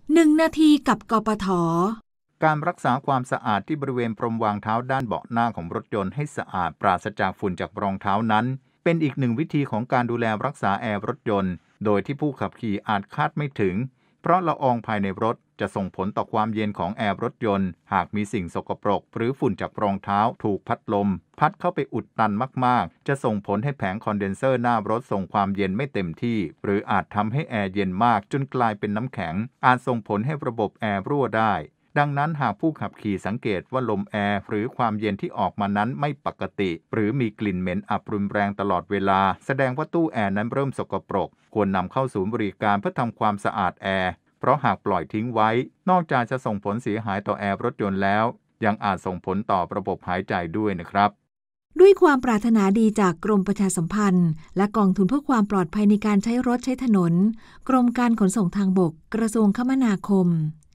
1 นาทีกับกปท. การรักษาความสะอาดที่บริเวณพรมวางเท้าด้านเบาะหน้าของรถยนต์ให้สะอาดปราศจากฝุ่นจากรองเท้านั้นเป็นอีกหนึ่งวิธีของการดูแลรักษาแอร์รถยนต์โดยที่ผู้ขับขี่อาจคาดไม่ถึงเพราะละอองภายในรถจะส่งผลต่อความเย็นของแอร์รถยนต์หากมีสิ่งสกปรกหรือฝุ่นจากรองเท้าถูกพัดลมพัดเข้าไปอุดตันมากๆจะส่งผลให้แผงคอนเดนเซอร์หน้ารถส่งความเย็นไม่เต็มที่หรืออาจทำให้แอร์เย็นมากจนกลายเป็นน้ำแข็งอาจส่งผลให้ระบบแอร์รั่วได้ดังนั้นหากผู้ขับขี่สังเกตว่าลมแอร์หรือความเย็นที่ออกมานั้นไม่ปกติหรือมีกลิ่นเหม็นอับรุนแรงตลอดเวลาแสดงว่าตู้แอร์นั้นเริ่มสกปรกควรนำเข้าศูนย์บริการเพื่อทำความสะอาดแอร์เพราะหากปล่อยทิ้งไว้นอกจากจะส่งผลเสียหายต่อแอร์รถยนต์แล้วยังอาจส่งผลต่อระบบหายใจด้วยนะครับด้วยความปรารถนาดีจากกรมประชาสัมพันธ์และกองทุนเพื่อความปลอดภัยในการใช้รถใช้ถนนกรมการขนส่งทางบกกระทรวงคมนาคม